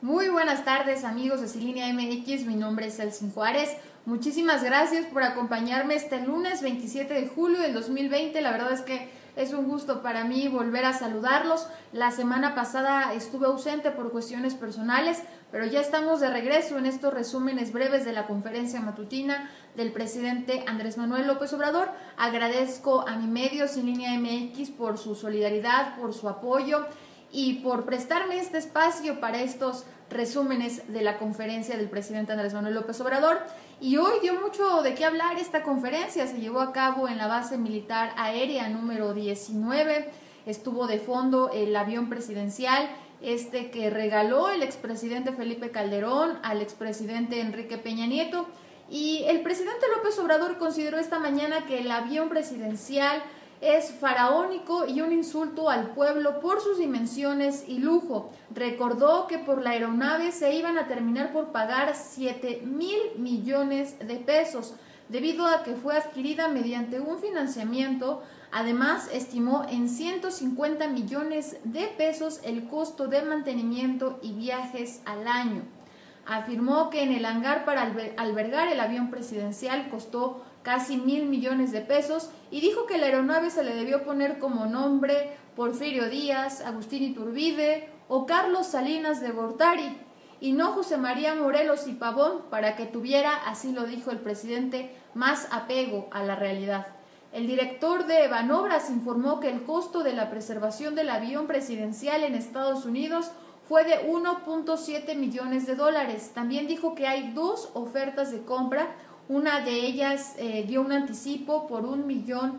Muy buenas tardes, amigos de Cilinea MX, mi nombre es Elsin Juárez. Muchísimas gracias por acompañarme este lunes 27 de julio del 2020. La verdad es que es un gusto para mí volver a saludarlos. La semana pasada estuve ausente por cuestiones personales, pero ya estamos de regreso en estos resúmenes breves de la conferencia matutina del presidente Andrés Manuel López Obrador. Agradezco a mi medio Cilinea MX por su solidaridad, por su apoyo y por prestarme este espacio para estos resúmenes de la conferencia del presidente Andrés Manuel López Obrador. Y hoy dio mucho de qué hablar esta conferencia. Se llevó a cabo en la base militar aérea número 19. Estuvo de fondo el avión presidencial, que regaló el expresidente Felipe Calderón al expresidente Enrique Peña Nieto. Y el presidente López Obrador consideró esta mañana que el avión presidencial es faraónico y un insulto al pueblo por sus dimensiones y lujo. Recordó que por la aeronave se iban a terminar por pagar 7,000 millones de pesos, debido a que fue adquirida mediante un financiamiento. Además, estimó en 150 millones de pesos el costo de mantenimiento y viajes al año. Afirmó que en el hangar para albergar el avión presidencial costó casi 1,000 millones de pesos y dijo que la aeronave se le debió poner como nombre Porfirio Díaz, Agustín Iturbide o Carlos Salinas de Gortari y no José María Morelos y Pavón, para que tuviera, así lo dijo el presidente, más apego a la realidad. El director de Banobras informó que el costo de la preservación del avión presidencial en Estados Unidos fue de 1.7 millones de dólares. También dijo que hay 2 ofertas de compra. Una de ellas dio un anticipo por $1 millón.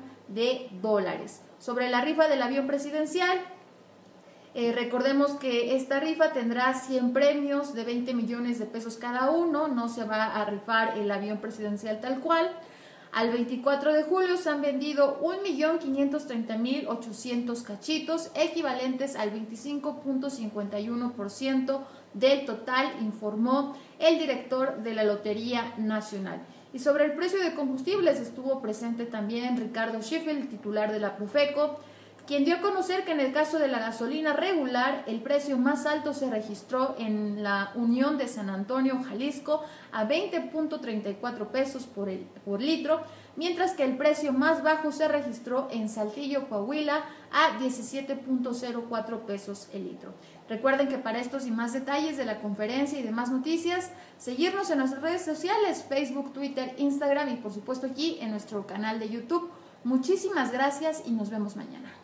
Sobre la rifa del avión presidencial, recordemos que esta rifa tendrá 100 premios de 20 millones de pesos cada uno. No se va a rifar el avión presidencial tal cual. Al 24 de julio se han vendido 1,530,800 cachitos, equivalentes al 25.51% del total, informó el director de la Lotería Nacional. Y sobre el precio de combustibles estuvo presente también Ricardo Sheffield, titular de la Profeco, quien dio a conocer que en el caso de la gasolina regular, el precio más alto se registró en la Unión de San Antonio, Jalisco, a 20.34 pesos por litro, mientras que el precio más bajo se registró en Saltillo, Coahuila, a 17.04 pesos el litro. Recuerden que para estos y más detalles de la conferencia y demás noticias, seguirnos en nuestras redes sociales, Facebook, Twitter, Instagram y por supuesto aquí en nuestro canal de YouTube. Muchísimas gracias y nos vemos mañana.